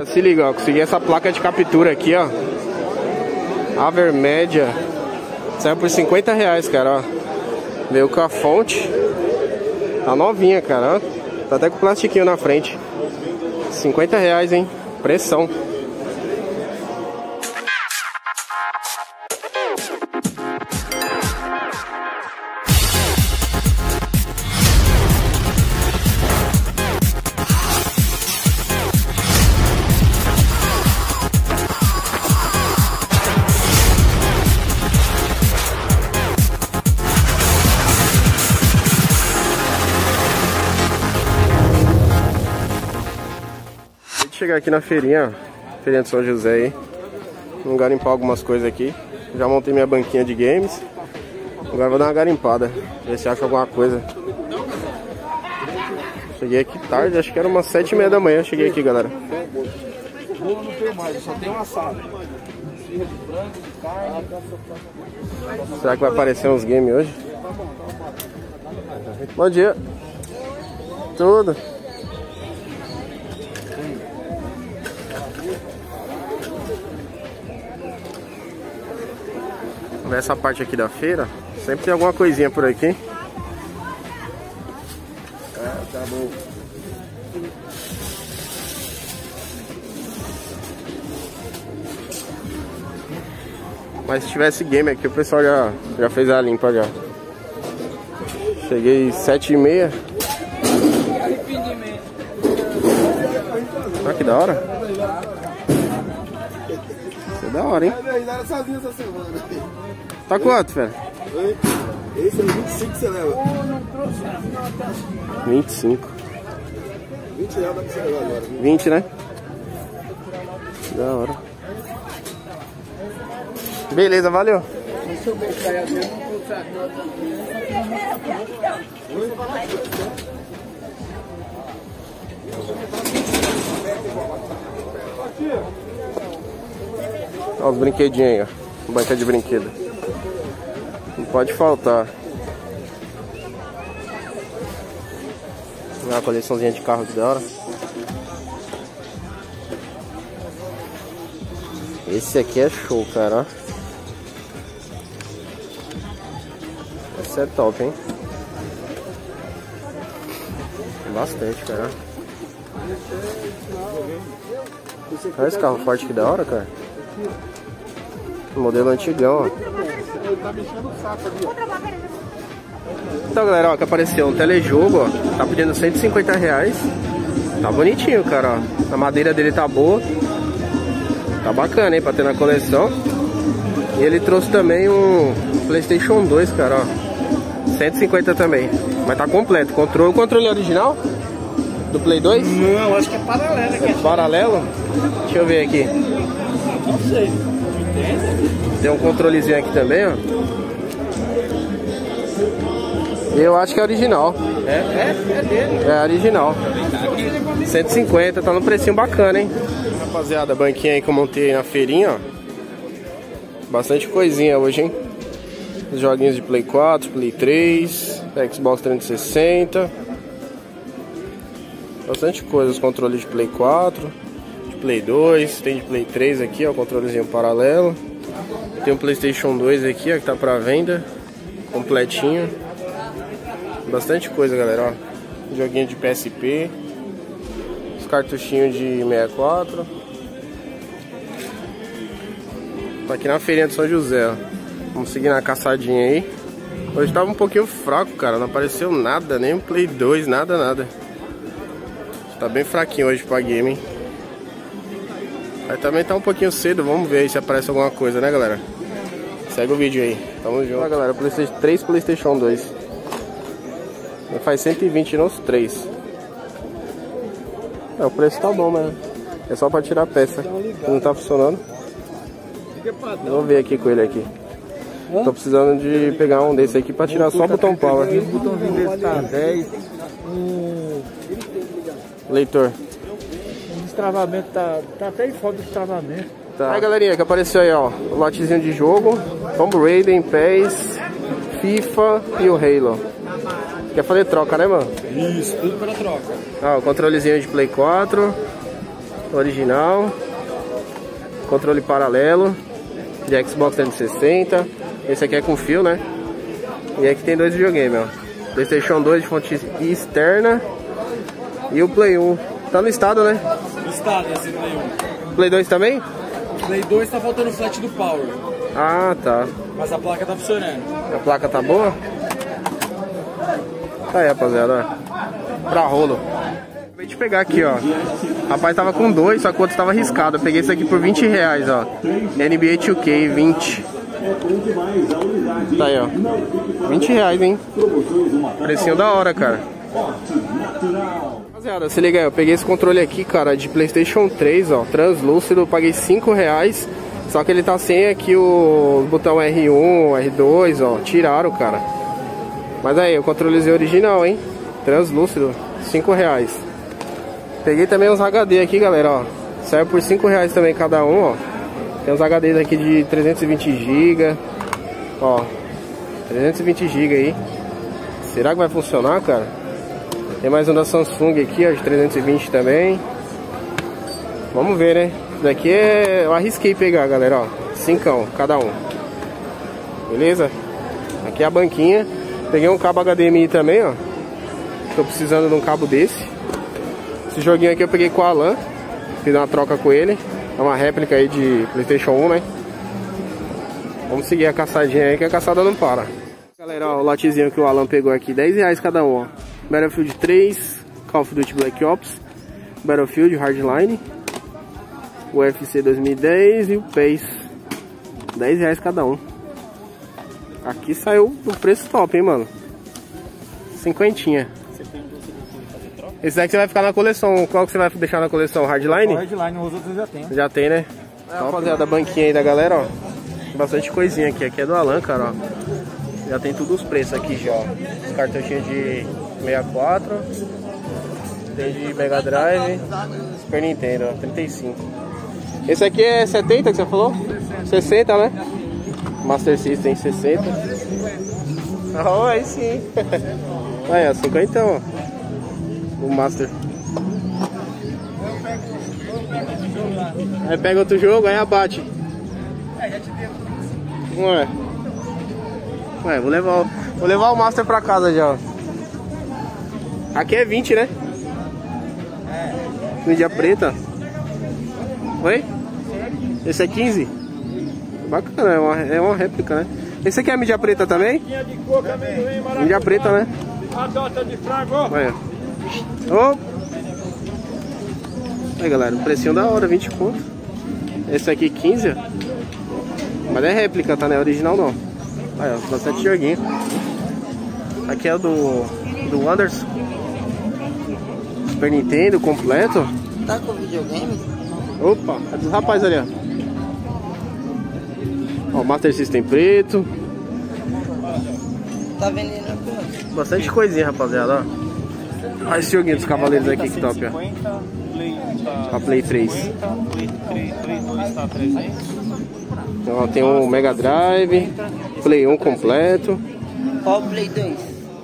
Se liga, ó, consegui essa placa de captura aqui, ó. Avermédia. Saiu por R$50, cara, ó. Veio com a fonte. Tá novinha, cara, ó. Tá até com plastiquinho na frente. R$50, hein? Pressão. Chegar aqui na feirinha, ó, feirinha de São José aí. Vamos garimpar algumas coisas aqui. Já montei minha banquinha de games. Agora vou dar uma garimpada, ver se acha alguma coisa. Cheguei aqui tarde, acho que era umas 7h30 da manhã. Cheguei aqui, galera. Bolo não tem mais, só tem um assado. Esfirra de frango, de carne. Será que vai aparecer uns games hoje? Bom dia. Tudo. Essa parte aqui da feira, sempre tem alguma coisinha por aqui. Tá bom. Mas se tivesse game aqui, o pessoal já fez a limpa já. Cheguei 7h30. Olha que da hora. Isso é da hora, hein? Tá quanto, velho? Esse é 25 que você leva. 25. 20 reais dá pra você levar agora. 20, né? Da hora. Beleza, valeu. Olha os brinquedinhos aí, ó. Banca de brinquedo. Não pode faltar. Uma coleçãozinha de carro que da hora. Esse aqui é show, cara. Esse é top, hein? Bastante, cara. Olha esse carro forte que da hora, cara. Modelo antigão, ó. Então, galera, ó, que apareceu um telejogo, ó. Tá pedindo R$150. Tá bonitinho, cara, ó. A madeira dele tá boa. Tá bacana, hein, pra ter na coleção. E ele trouxe também um PlayStation 2, cara, ó. 150 também. Mas tá completo. O controle original? Do Play 2? Não, acho que é paralelo aqui. É paralelo? Deixa eu ver aqui. Não sei. Tem um controlezinho aqui também, ó. Eu acho que é original. É dele. É original. 150, tá no precinho bacana, hein? Rapaziada, a banquinha aí que eu montei na feirinha, ó. Bastante coisinha hoje, hein? Os joguinhos de Play 4, Play 3, Xbox 360. Bastante coisa, os controles de Play 4, de Play 2, tem de Play 3 aqui, ó, o controlezinho paralelo. Tem um PlayStation 2 aqui, ó, que tá pra venda, completinho. Bastante coisa, galera, ó. Joguinho de PSP, os cartuchinhos de 64. Tô aqui na feirinha de São José, ó. Vamos seguir na caçadinha aí. Hoje tava um pouquinho fraco, cara, não apareceu nada, nem um Play 2, nada. Tá bem fraquinho hoje pra game, hein? Aí também tá um pouquinho cedo, vamos ver aí se aparece alguma coisa, né, galera? Segue o vídeo aí, tamo junto. Olha, galera, 3 PlayStation 2. Faz 120 nos 3. É, o preço tá bom, mas é só pra tirar a peça. Não tá funcionando. Vamos ver aqui com ele aqui. Tô precisando de pegar um desse aqui pra tirar só o botão power. O botãozinho desse tá 10. Leitor. O destravamento tá até em foto do destravamento. Tá. Aí, galerinha, que apareceu aí, ó, o lotezinho de jogo, Tomb Raider, PES, FIFA e o Halo. Quer fazer troca, né, mano? Isso, tudo para troca. Ó, o controlezinho de Play 4. original. Controle paralelo de Xbox 360. Esse aqui é com fio, né? E aqui tem dois videogames, ó. PlayStation 2 de fonte externa e o Play 1. Tá listado, né? Listado esse Play 1. Play 2 também? Play 2 tá faltando o flat do Power. Ah, tá. Mas a placa tá funcionando. A placa tá boa? Tá aí, rapaziada, ó. Pra rolo. Acabei de pegar aqui, ó. O rapaz tava com dois, só que o outro tava arriscado. Eu peguei isso aqui por 20 reais, ó. NBA 2K 20. Tá aí, ó. 20 reais, hein? Precinho da hora, cara. Rapaziada, se liga aí, eu peguei esse controle aqui, cara, de PlayStation 3, ó. Translúcido, paguei 5 reais. Só que ele tá sem aqui o botão R1, R2, ó. Tiraram, cara. Mas aí, o controlezinho original, hein? Translúcido, 5 reais. Peguei também uns HD aqui, galera, ó. Saiu por 5 reais também cada um, ó. Tem uns HDs aqui de 320 GB. Ó, 320 GB aí. Será que vai funcionar, cara? Tem mais um da Samsung aqui, ó, de 320 também. Vamos ver, né? Isso daqui eu arrisquei pegar, galera, ó. 5 cada um. Beleza? Aqui é a banquinha. Peguei um cabo HDMI também, ó. Tô precisando de um cabo desse. Esse joguinho aqui eu peguei com o Alan. Fiz uma troca com ele. É uma réplica aí de PlayStation 1, né? Vamos seguir a caçadinha aí, que a caçada não para. Galera, ó, o lotezinho que o Alan pegou aqui, 10 reais cada um, ó. Battlefield 3, Call of Duty Black Ops, Battlefield Hardline, UFC 2010 e o PES. 10 reais cada um. Aqui saiu o preço top, hein, mano. 50. Esse daqui você vai ficar na coleção. Qual que você vai deixar na coleção? Hardline? O Hardline, os outros já tem. Já tem, né? Rapaziada, a banquinha aí da galera, ó. Bastante coisinha aqui. Aqui é do Alan, cara, ó. Já tem todos os preços aqui já, ó. Os cartuchinhos de 64. Tem de Mega Drive. Super Nintendo, ó. 35. Esse aqui é 70 que você falou? 60, né? Master System 60. Oh, aí sim. Aí, ó, 50, ó. O Master. Aí pega outro jogo, aí abate. Ué, vou levar o Master pra casa já. Aqui é 20, né? Mídia preta. Oi? Esse é 15? Bacana, é uma réplica, né? Esse aqui é mídia preta também? Mídia preta, né? Adota de frango. Olha. Oh. Aí, galera, precinho da hora, 20 conto. Esse aqui 15. Mas é réplica, tá? Não é original não. Aí, ó, bastante joguinho. Aqui é o do Anderson. Super Nintendo completo. Tá com videogame? Opa, é dos rapazes ali, ó. Ó, Master System preto. Tá vendendo quanto? Bastante coisinha, rapaziada, ó. Olha esse joguinho dos cavaleiros aqui que top, ó. A Play 3. Então, ó, tem um Mega Drive, Play 1 completo. Qual o Play 2?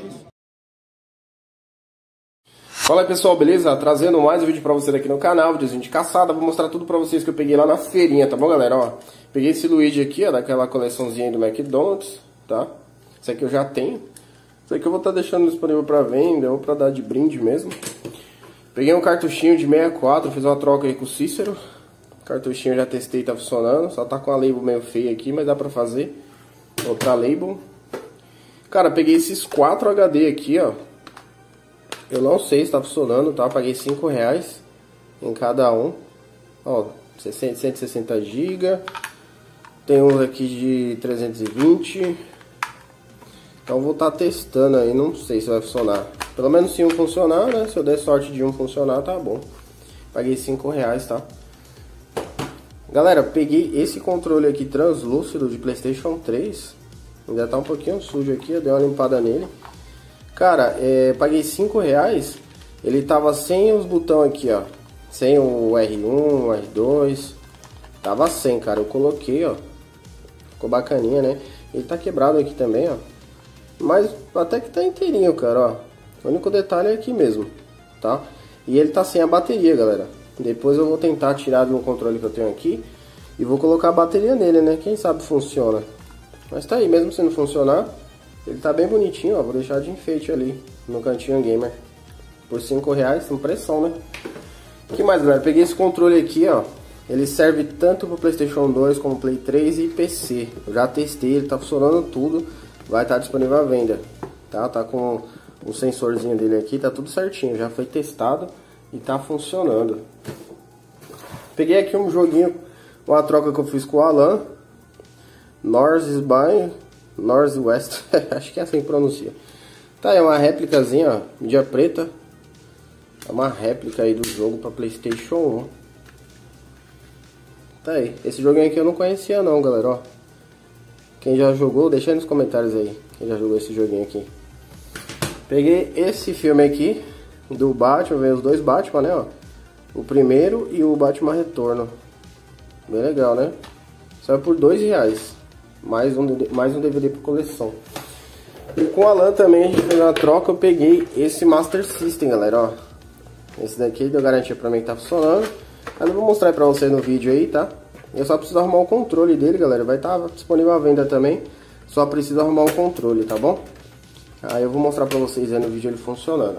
Fala aí, pessoal, beleza? Trazendo mais um vídeo pra vocês aqui no canal, videozinho de caçada. Vou mostrar tudo pra vocês que eu peguei lá na feirinha, tá bom, galera? Ó, peguei esse Luigi aqui, ó, daquela coleçãozinha do McDonald's, tá? Esse aqui eu já tenho. Esse aqui eu vou estar deixando disponível pra venda ou pra dar de brinde mesmo. Peguei um cartuchinho de 64, fiz uma troca aí com o Cícero. O cartuchinho eu já testei, tá funcionando. Só tá com a label meio feia aqui, mas dá pra fazer outra label. Cara, peguei esses 4 HD aqui, ó. Eu não sei se tá funcionando, tá? Paguei 5 reais em cada um. Ó, 160 GB. Tem uns aqui de 320. Então vou estar testando aí, não sei se vai funcionar. Pelo menos se um funcionar, né? Se eu der sorte de um funcionar, tá bom. Paguei 5 reais, tá? Galera, peguei esse controle aqui translúcido de PlayStation 3. Ainda tá um pouquinho sujo aqui, eu dei uma limpada nele. Cara, paguei 5 reais. Ele tava sem os botões aqui, ó. Sem o R1, o R2. Tava sem, cara. Eu coloquei, ó. Ficou bacaninha, né? Ele tá quebrado aqui também, ó. Mas até que tá inteirinho, cara, ó. O único detalhe é aqui mesmo, tá? E ele tá sem a bateria, galera. Depois eu vou tentar tirar do controle que eu tenho aqui e vou colocar a bateria nele, né? Quem sabe funciona. Mas tá aí, mesmo se não funcionar, ele tá bem bonitinho, ó. Vou deixar de enfeite ali no cantinho gamer. Por R$5, sem pressão, né? O que mais, galera? Peguei esse controle aqui, ó. Ele serve tanto pro PlayStation 2 como Play 3 e PC. Eu já testei, ele tá funcionando tudo. Vai estar disponível à venda, tá? Tá com o sensorzinho dele aqui, tá tudo certinho. Já foi testado e tá funcionando. Peguei aqui um joguinho, uma troca que eu fiz com o Alan. Northwest, acho que é assim que pronuncia. Tá, é uma réplicazinha, ó, mídia preta. É uma réplica aí do jogo para PlayStation 1. Tá aí, esse joguinho aqui eu não conhecia não, galera, ó. Quem já jogou, deixa aí nos comentários aí, quem já jogou esse joguinho aqui. Peguei esse filme aqui, do Batman, vem os dois Batman, né, ó. O primeiro e o Batman Retorno. Bem legal, né? Saiu por R$2. Mais um DVD por coleção. E com o Alan também a gente fez uma troca. Eu peguei esse Master System, galera, ó. Esse daqui deu garantia pra mim que tá funcionando. Mas eu vou mostrar pra vocês no vídeo aí, tá? Eu só preciso arrumar o controle dele, galera. Vai estar disponível à venda também. Só preciso arrumar o controle, tá bom? Aí eu vou mostrar pra vocês aí no vídeo ele funcionando.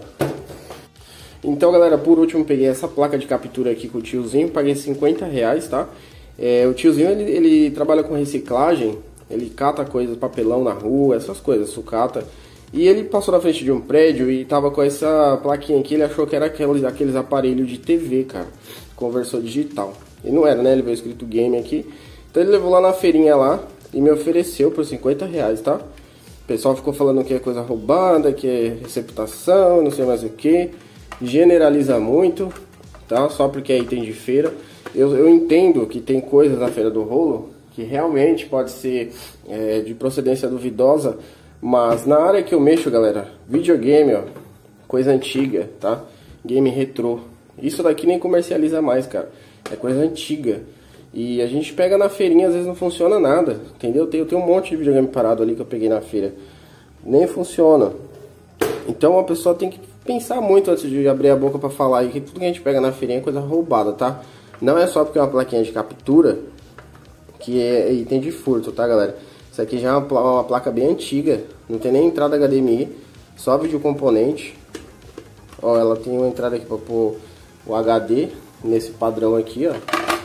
Então, galera, por último peguei essa placa de captura aqui com o tiozinho. Paguei R$50, tá? O tiozinho, ele trabalha com reciclagem. Ele cata coisas, papelão na rua, essas coisas, sucata. E ele passou na frente de um prédio e tava com essa plaquinha aqui. Ele achou que era aqueles aparelhos de TV, cara. Conversor digital. E não era, né? Ele veio escrito game aqui. Então ele levou lá na feirinha lá e me ofereceu por R$50, tá? O pessoal ficou falando que é coisa roubada, que é receptação, não sei mais o que. Generaliza muito, tá? Só porque é item de feira. Eu entendo que tem coisas na Feira do Rolo que realmente pode ser de procedência duvidosa. Mas na área que eu mexo, galera, videogame, ó, coisa antiga, tá? Game retrô. Isso daqui nem comercializa mais, cara. É coisa antiga. E a gente pega na feirinha, às vezes não funciona nada, entendeu? Eu tenho um monte de videogame parado ali que eu peguei na feira. Nem funciona. Então a pessoa tem que pensar muito antes de abrir a boca pra falar aí que tudo que a gente pega na feirinha é coisa roubada, tá? Não é só porque é uma plaquinha de captura que é item de furto, tá, galera? Isso aqui já é uma placa bem antiga, não tem nem entrada HDMI, só vídeo componente. Ó, ela tem uma entrada aqui pra pôr o HD nesse padrão aqui, ó.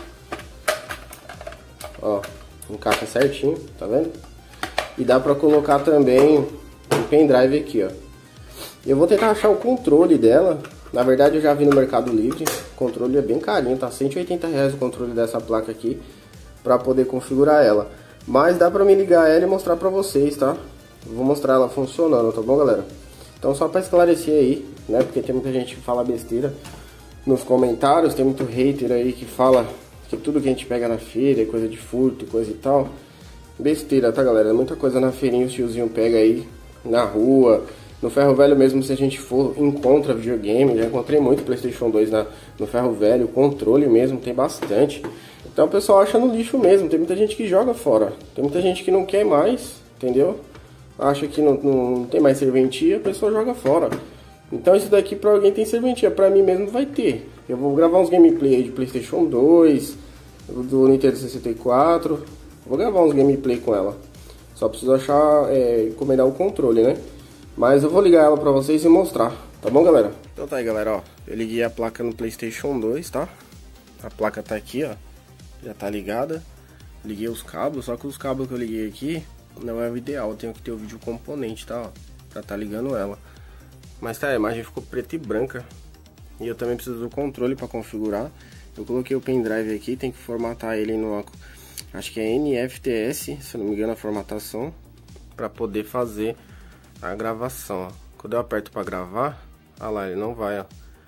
Ó, encaixa certinho, tá vendo? E dá pra colocar também um pendrive aqui, ó. Eu vou tentar achar o controle dela. Na verdade eu já vi no Mercado Livre. O controle é bem carinho, tá? R$180 o controle dessa placa aqui pra poder configurar ela. Mas dá pra me ligar ela e mostrar pra vocês, tá? Vou mostrar ela funcionando, tá bom, galera? Então só pra esclarecer aí, né? Porque tem muita gente que fala besteira nos comentários. Tem muito hater aí que fala que tudo que a gente pega na feira é coisa de furto, coisa e tal. Besteira, tá, galera? Muita coisa na feirinha o tiozinho pega aí na rua. No Ferro Velho mesmo, se a gente for, encontra videogame. Já encontrei muito PlayStation 2 no Ferro Velho. Controle mesmo, tem bastante. Então o pessoal acha no lixo mesmo. Tem muita gente que joga fora. Tem muita gente que não quer mais, entendeu? Acha que não tem mais serventia, a pessoa joga fora. Então isso daqui pra alguém tem serventia. Pra mim mesmo vai ter. Eu vou gravar uns gameplay aí de PlayStation 2, do Nintendo 64. Vou gravar uns gameplay com ela. Só preciso achar, encomendar o controle, né? Mas eu vou ligar ela pra vocês e mostrar, tá bom, galera? Então tá aí, galera, ó. Eu liguei a placa no PlayStation 2, tá? A placa tá aqui, ó. Já tá ligada. Liguei os cabos, só que os cabos que eu liguei aqui não é o ideal. Eu tenho que ter o vídeo componente, tá? Ó, pra tá ligando ela. Mas tá, a imagem ficou preta e branca. E eu também preciso do controle pra configurar. Eu coloquei o pendrive aqui, tem que formatar ele no... Acho que é NFTS, se eu não me engano a formatação. Pra poder fazer a gravação, ó. Quando eu aperto pra gravar, olha lá, ele não vai, ó.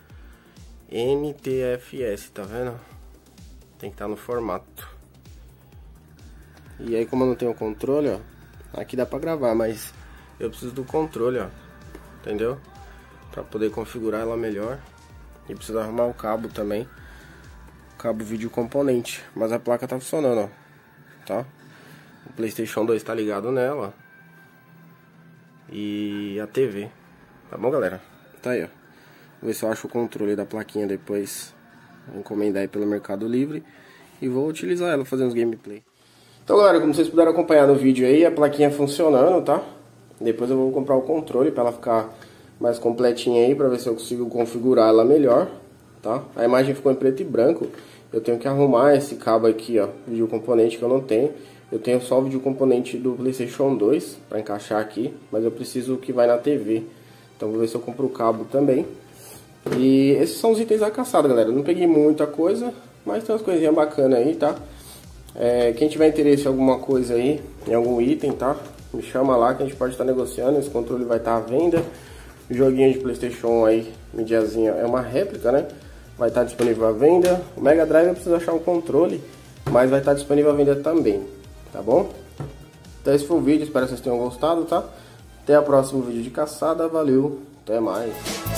NTFS, tá vendo? Tem que estar no formato. E aí, como eu não tenho controle, ó, aqui dá pra gravar, mas eu preciso do controle, ó. Entendeu? Pra poder configurar ela melhor. E preciso arrumar o cabo também. Cabo vídeo componente. Mas a placa tá funcionando, ó. Tá? O PlayStation 2 tá ligado nela, ó. E a TV. Tá bom, galera? Tá aí, ó. Vou ver se eu acho o controle da plaquinha depois. encomendar aí pelo Mercado Livre e vou utilizar ela fazendo uns gameplay. Então galera, como vocês puderam acompanhar no vídeo aí, a plaquinha funcionando, tá? Depois eu vou comprar o controle para ela ficar mais completinha aí, para ver se eu consigo configurar ela melhor, tá? A imagem ficou em preto e branco, eu tenho que arrumar esse cabo aqui, ó, vídeo componente que eu não tenho. Eu tenho só o vídeo componente do PlayStation 2 para encaixar aqui, mas eu preciso que vai na TV. Então vou ver se eu compro o cabo também. E esses são os itens da caçada, galera. Eu não peguei muita coisa, mas tem umas coisinhas bacanas aí, tá? Quem tiver interesse em alguma coisa aí, em algum item, tá? Me chama lá que a gente pode estar negociando. Esse controle vai estar à venda. O joguinho de PlayStation aí, mediazinha, é uma réplica, né? Vai estar disponível à venda. O Mega Drive eu preciso achar um controle, mas vai estar disponível à venda também, tá bom? Então esse foi o vídeo, espero que vocês tenham gostado, tá? Até o próximo vídeo de caçada, valeu, até mais!